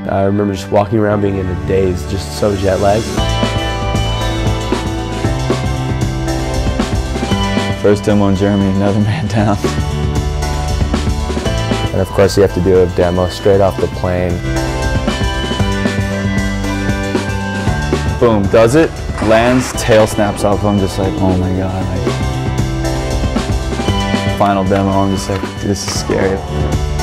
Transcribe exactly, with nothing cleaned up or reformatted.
I remember just walking around being in a daze, just so jet lagged. First demo in Germany, another man down. And of course you have to do a demo straight off the plane. Boom, does it, lands, tail snaps off. I'm just like, oh my god. Like, final demo, I'm just like, this is scary.